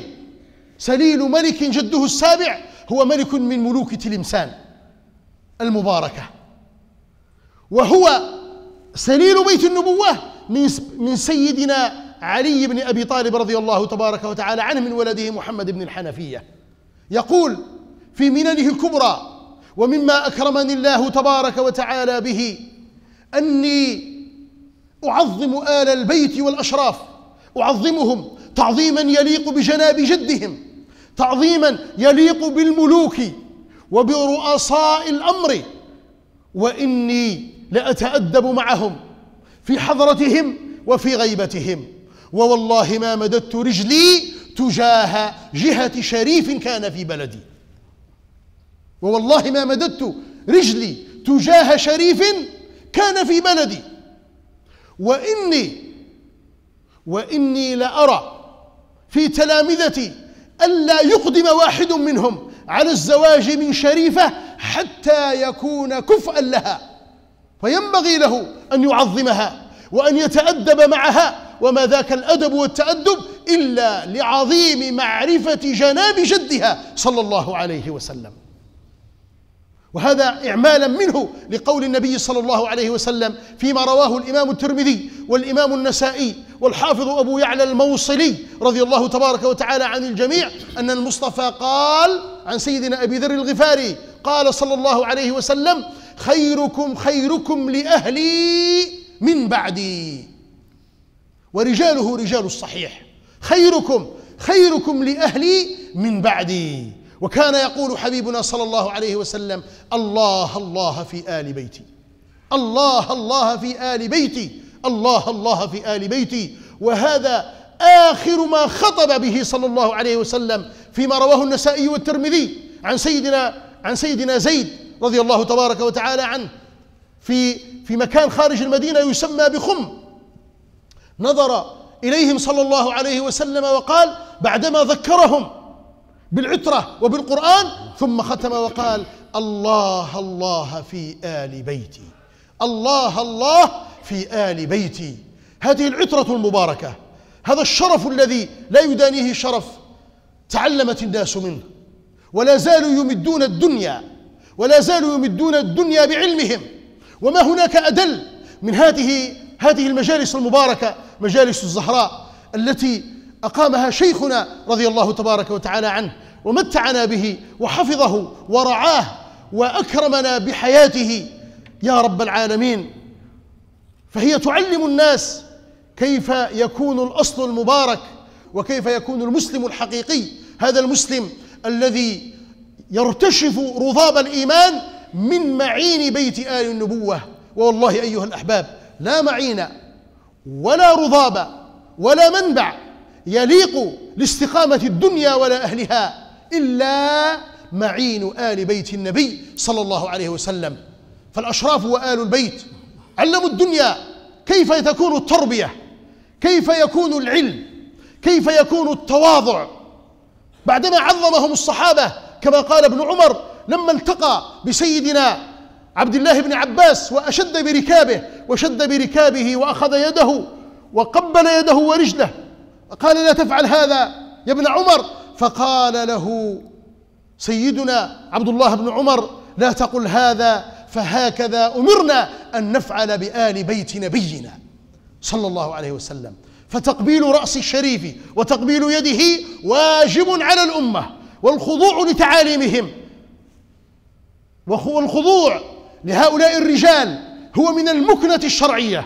ملك جده السابع هو ملك من ملوك تلمسان المباركة، وهو سليل بيت النبوة من سيدنا علي بن أبي طالب رضي الله تبارك وتعالى عنه من ولده محمد بن الحنفية. يقول في مننه الكبرى: ومما أكرمني الله تبارك وتعالى به أني أعظم آل البيت والأشراف، أعظمهم تعظيما يليق بجناب جدهم، تعظيما يليق بالملوك وبرؤساء الأمر، وإني لأتأدب معهم في حضرتهم وفي غيبتهم، ووالله ما مددت رجلي تجاه جهة شريف كان في بلدي. ووالله ما مددت رجلي تجاه شريف كان في بلدي، وإني لأرى في تلامذتي ألا يقدم واحد منهم على الزواج من شريفة حتى يكون كفءا لها، فينبغي له أن يعظمها وأن يتأدب معها، وما ذاك الأدب والتأدب إلا لعظيم معرفة جناب جدها صلى الله عليه وسلم. وهذا إعمالا منه لقول النبي صلى الله عليه وسلم فيما رواه الإمام الترمذي والإمام النسائي والحافظ أبو يعلى الموصلي رضي الله تبارك وتعالى عن الجميع أن المصطفى قال عن سيدنا أبي ذر الغفاري قال صلى الله عليه وسلم: خيركم خيركم لأهلي من بعدي. ورجاله رجال الصحيح: خيركم خيركم لأهلي من بعدي. وكان يقول حبيبنا صلى الله عليه وسلم: الله الله في آل بيتي، الله الله في آل بيتي، الله الله في آل بيتي. وهذا آخر ما خطب به صلى الله عليه وسلم فيما رواه النسائي والترمذي عن سيدنا زيد رضي الله تبارك وتعالى عنه في مكان خارج المدينة يسمى بخم. نظر إليهم صلى الله عليه وسلم وقال بعدما ذكرهم بالعترة وبالقرآن، ثم ختم وقال: الله الله في آل بيتي، الله الله في آل بيتي. هذه العترة المباركة، هذا الشرف الذي لا يدانيه شرف، تعلمت الناس منه ولا زالوا يمدون الدنيا، ولا زالوا يمدون الدنيا بعلمهم. وما هناك أدل من هذه المجالس المباركة، مجالس الزهراء التي أقامها شيخنا رضي الله تبارك وتعالى عنه، ومتعنا به وحفظه ورعاه وأكرمنا بحياته يا رب العالمين. فهي تعلم الناس كيف يكون الأصل المبارك، وكيف يكون المسلم الحقيقي، هذا المسلم الذي يرتشف رضاب الإيمان من معين بيت آل النبوة. والله أيها الأحباب لا معين ولا رضاب ولا منبع يليق لاستقامة الدنيا ولا أهلها إلا معين آل بيت النبي صلى الله عليه وسلم. فالأشراف وآل البيت علموا الدنيا كيف تكون التربية، كيف يكون العلم، كيف يكون التواضع، بعدما عظمهم الصحابة كما قال ابن عمر لما التقى بسيدنا عبد الله بن عباس وشد بركابه وأخذ يده وقبل يده ورجله، قال لا تفعل هذا يا ابن عمر، فقال له سيدنا عبد الله بن عمر لا تقل هذا، فهكذا أمرنا أن نفعل بآل بيت نبينا صلى الله عليه وسلم. فتقبيل رأس الشريف وتقبيل يده واجب على الأمة، والخضوع لتعاليمهم والخضوع لهؤلاء الرجال هو من المكنة الشرعية،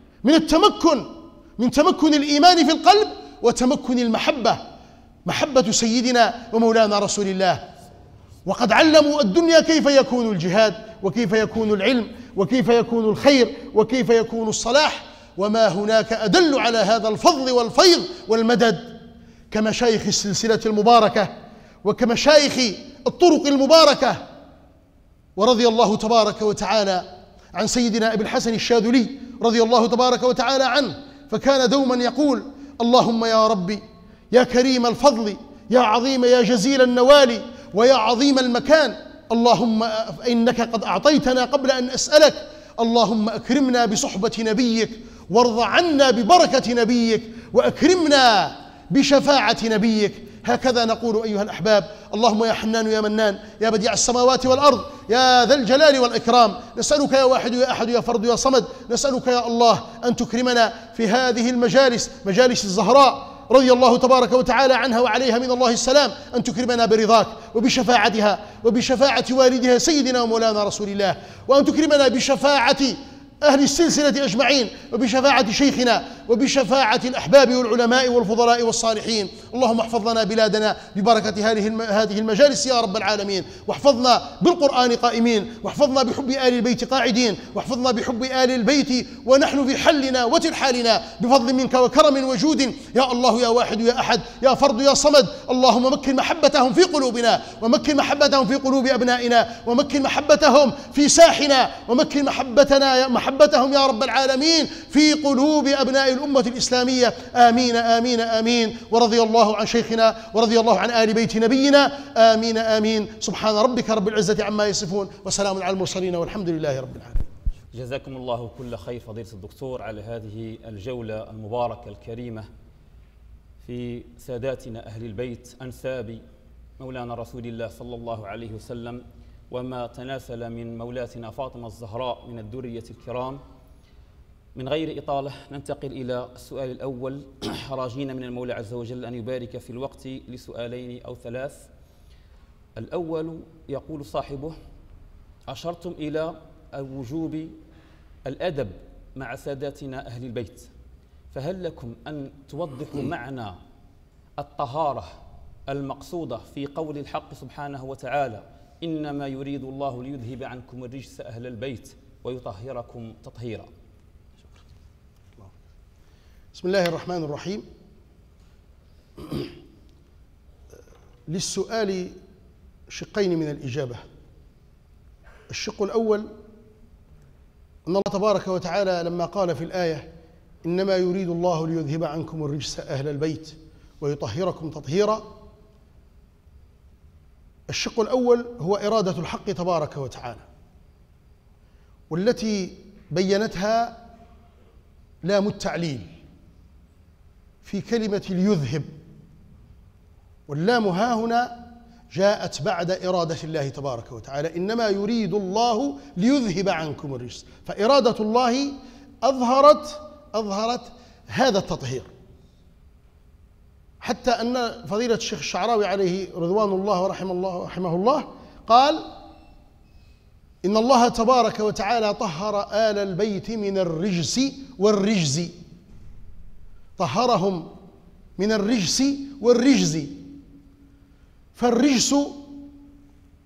من تمكن الإيمان في القلب وتمكن المحبة، محبة سيدنا ومولانا رسول الله. وقد علموا الدنيا كيف يكون الجهاد، وكيف يكون العلم، وكيف يكون الخير، وكيف يكون الصلاح. وما هناك أدل على هذا الفضل والفيض والمدد كمشايخ السلسلة المباركة وكمشايخ الطرق المباركة. ورضي الله تبارك وتعالى عن سيدنا أبي الحسن الشاذلي رضي الله تبارك وتعالى عنه، فكان دوما يقول اللهم يا ربي يا كريم الفضل يا عظيم يا جزيل النوال ويا عظيم المكان، اللهم إنك قد أعطيتنا قبل أن أسألك، اللهم أكرمنا بصحبة نبيك، وارض عنا ببركة نبيك، وأكرمنا بشفاعة نبيك. هكذا نقول أيها الأحباب. اللهم يا حنان يا منان يا بديع السماوات والأرض يا ذا الجلال والإكرام، نسألك يا واحد يا أحد يا فرد يا صمد، نسألك يا الله أن تكرمنا في هذه المجالس، مجالس الزهراء رضي الله تبارك وتعالى عنها وعليها من الله السلام، أن تكرمنا برضاك وبشفاعتها وبشفاعة والدها سيدنا ومولانا رسول الله، وأن تكرمنا بشفاعة أهل السلسلة أجمعين، وبشفاعة شيخنا وبشفاعة الأحباب والعلماء والفضلاء والصالحين. اللهم احفظ لنا بلادنا ببركة هذه المجالس يا رب العالمين، واحفظنا بالقرآن قائمين، واحفظنا بحب آل البيت قاعدين، واحفظنا بحب آل البيت ونحن في حلنا وترحالنا بفضل منك وكرم وجود يا الله يا واحد يا أحد يا فرد يا صمد. اللهم مكن محبتهم في قلوبنا، ومكن محبتهم في قلوب أبنائنا، ومكن محبتهم في ساحنا، ومكن محبتهم يا رب العالمين في قلوب أبناء الأمة الإسلامية. آمين آمين آمين. ورضي الله عن شيخنا ورضي الله عن آل بيت نبينا. آمين آمين. سبحان ربك رب العزة عما يصفون، وسلام على المرسلين، والحمد لله رب العالمين. جزاكم الله كل خير فضيلة الدكتور على هذه الجولة المباركة الكريمة في ساداتنا أهل البيت أنساب مولانا رسول الله صلى الله عليه وسلم، وما تناسل من مولاتنا فاطمة الزهراء من الذرية الكرام. من غير إطالة ننتقل إلى السؤال الأول، راجين من المولى عز وجل أن يبارك في الوقت لسؤالين أو ثلاث. الأول يقول صاحبه: أشرتم إلى وجوب الأدب مع ساداتنا أهل البيت، فهل لكم أن توضحوا معنى الطهارة المقصودة في قول الحق سبحانه وتعالى: إنما يريد الله ليذهب عنكم الرجس أهل البيت ويطهركم تطهيرا؟ بسم الله الرحمن الرحيم. للسؤال شقين من الإجابة. الشق الأول أن الله تبارك وتعالى لما قال في الآية: إنما يريد الله ليذهب عنكم الرجس أهل البيت ويطهركم تطهيرا، الشق الأول هو إرادة الحق تبارك وتعالى، والتي بينتها لام التعليل في كلمة ليذهب، واللام ها هنا جاءت بعد إرادة الله تبارك وتعالى: إنما يريد الله ليذهب عنكم الرجس، فإرادة الله أظهرت هذا التطهير، حتى أن فضيلة الشيخ الشعراوي عليه رضوان الله ورحمه الله قال: إن الله تبارك وتعالى طهر آل البيت من الرجس والرجز، طهرهم من الرجس والرجز. فالرجس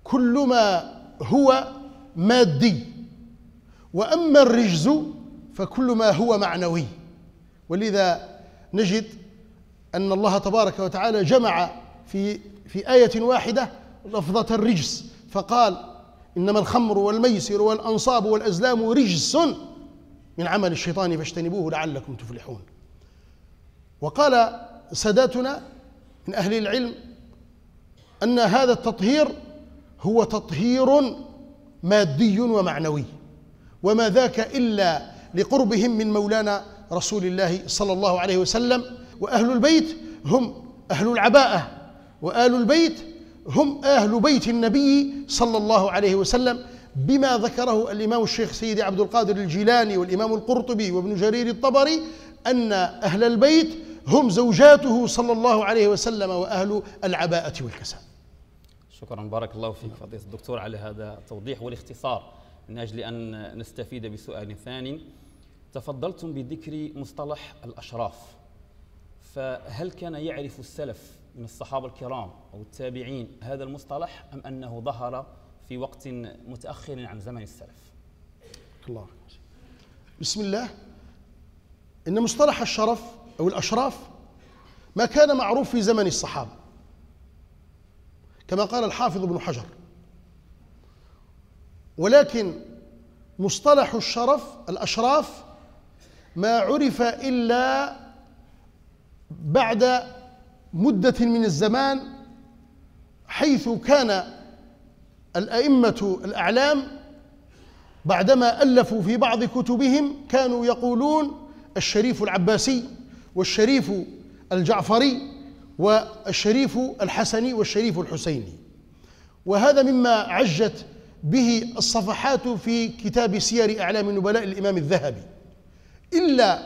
كل ما هو مادي، وأما الرجز فكل ما هو معنوي. ولذا نجد أن الله تبارك وتعالى جمع في آية واحدة لفظة الرجس، فقال إنما الخمر والميسر والأنصاب والأزلام رجس من عمل الشيطان فاجتنبوه لعلكم تفلحون. وقال ساداتنا من أهل العلم أن هذا التطهير هو تطهير مادي ومعنوي، وما ذاك إلا لقربهم من مولانا رسول الله صلى الله عليه وسلم. وأهل البيت هم أهل العباءة، وآل البيت هم أهل بيت النبي صلى الله عليه وسلم، بما ذكره الإمام الشيخ سيدي عبد القادر الجيلاني والإمام القرطبي وابن جرير الطبري أن أهل البيت هم زوجاته صلى الله عليه وسلم وأهل العباءة والكساء. شكرا، بارك الله فيك فضيلة الدكتور على هذا التوضيح والاختصار. من أجل أن نستفيد بسؤال ثاني، تفضلتم بذكر مصطلح الأشراف، فهل كان يعرف السلف من الصحابة الكرام أو التابعين هذا المصطلح، أم أنه ظهر في وقت متأخر عن زمن السلف؟ الله. بسم الله. إن مصطلح الشرف أو الأشراف ما كان معروف في زمن الصحابة، كما قال الحافظ ابن حجر، ولكن مصطلح الشرف الأشراف ما عرف إلا بعد مدة من الزمان، حيث كان الأئمة الأعلام بعدما ألفوا في بعض كتبهم كانوا يقولون الشريف العباسي والشريف الجعفري والشريف الحسني والشريف الحسيني. وهذا مما عجت به الصفحات في كتاب سير أعلام النبلاء للإمام الذهبي، إلا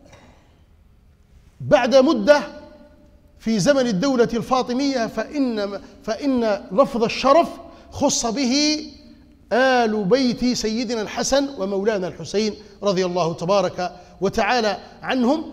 بعد مدة في زمن الدولة الفاطمية فإن لفظ الشرف خص به آل بيت سيدنا الحسن ومولانا الحسين رضي الله تبارك وتعالى عنهم،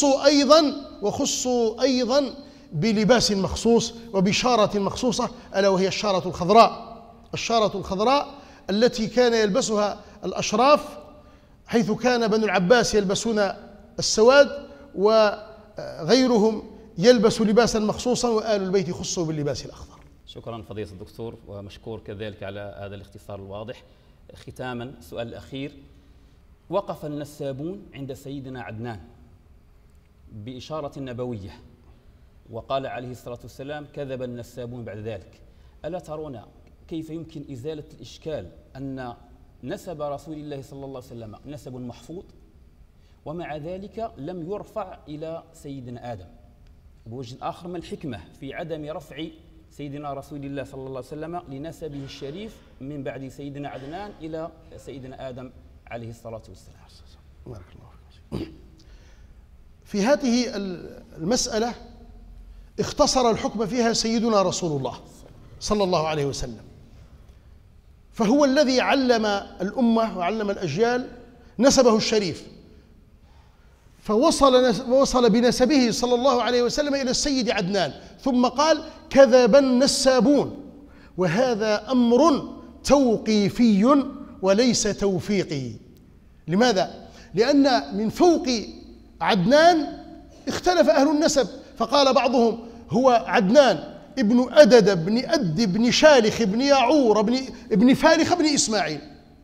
وخصوا أيضا بلباس مخصوص وبشارة مخصوصة، ألا وهي الشارة الخضراء. الشارة الخضراء التي كان يلبسها الأشراف، حيث كان بنو العباس يلبسون السواد وغيرهم يلبس لباسا مخصوصا، وآل البيت خصوا باللباس الأخضر. شكرا فضيلة الدكتور، ومشكور كذلك على هذا الاختصار الواضح. ختاما السؤال الأخير، وقف النسابون عند سيدنا عدنان بإشارة نبوية، وقال عليه الصلاة والسلام كذب النسابون بعد ذلك. ألا ترون كيف يمكن إزالة الإشكال أن نسب رسول الله صلى الله عليه وسلم نسب محفوظ، ومع ذلك لم يرفع إلى سيدنا آدم؟ بوجه آخر، ما الحكمة في عدم رفع سيدنا رسول الله صلى الله عليه وسلم لنسبه الشريف من بعد سيدنا عدنان إلى سيدنا آدم عليه الصلاة والسلام؟ بارك الله فيكم. في هذه المسألة اختصر الحكم فيها سيدنا رسول الله صلى الله عليه وسلم، فهو الذي علم الأمة وعلم الأجيال نسبه الشريف، فوصل بنسبه صلى الله عليه وسلم إلى السيد عدنان، ثم قال كذب النسابون. وهذا أمر توقيفي وليس توفيقي. لماذا؟ لأن من فوق عدنان اختلف أهل النسب، فقال بعضهم هو عدنان ابن أدد ابن أد ابن شالخ ابن يعور ابن فالخ ابن إسماعيل،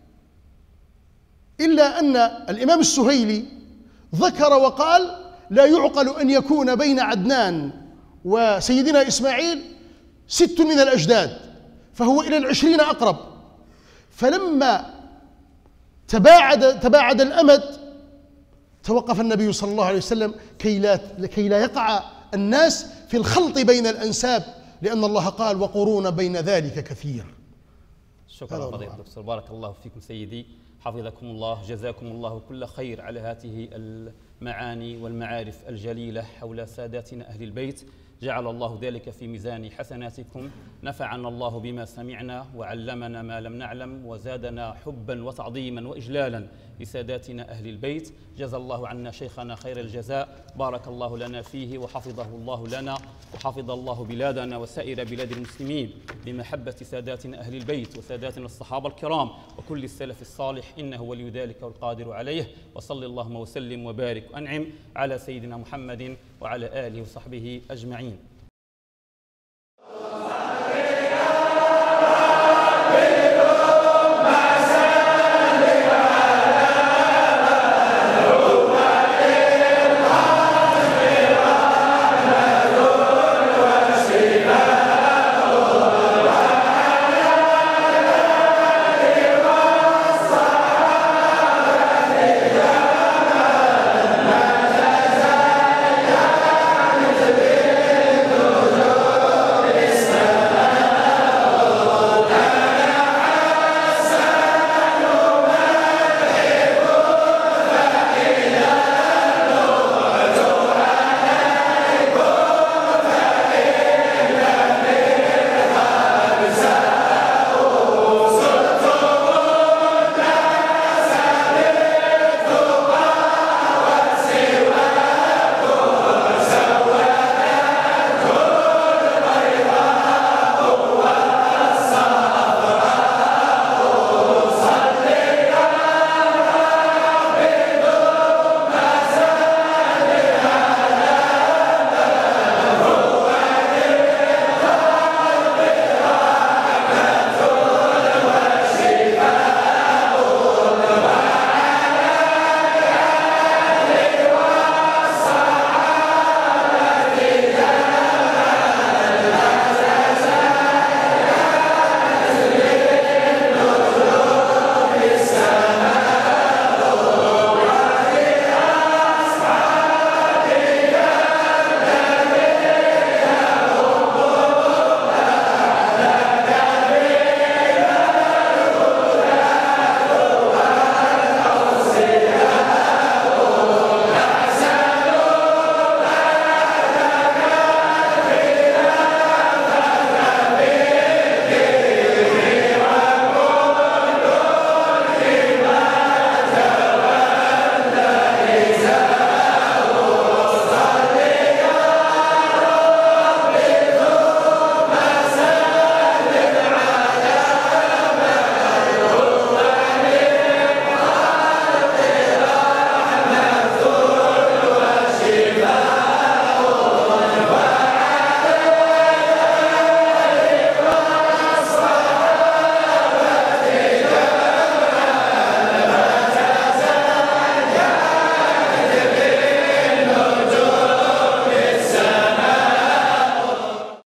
إلا أن الإمام السهيلي ذكر وقال لا يعقل أن يكون بين عدنان وسيدنا إسماعيل 6 من الأجداد، فهو إلى 20 أقرب. فلما تباعد الأمد توقف النبي صلى الله عليه وسلم كي لا يقع الناس في الخلط بين الأنساب، لأن الله قال وقرون بين ذلك كثير. شكرا فضيلة الدكتور، بارك الله فيكم سيدي، حفظكم الله، جزاكم الله كل خير على هذه المعاني والمعارف الجليلة حول ساداتنا أهل البيت. جعل الله ذلك في ميزان حسناتكم، نفعنا الله بما سمعنا وعلمنا ما لم نعلم وزادنا حبا وتعظيما وإجلالا لساداتنا أهل البيت. جزا الله عنا شيخنا خير الجزاء، بارك الله لنا فيه وحفظه الله لنا وحفظ الله بلادنا وسائر بلاد المسلمين بمحبة ساداتنا أهل البيت وساداتنا الصحابة الكرام وكل السلف الصالح، إنه ولي ذلك والقادر عليه. وصل اللهم وسلم وبارك وأنعم على سيدنا محمد وعلى آله وصحبه أجمعين.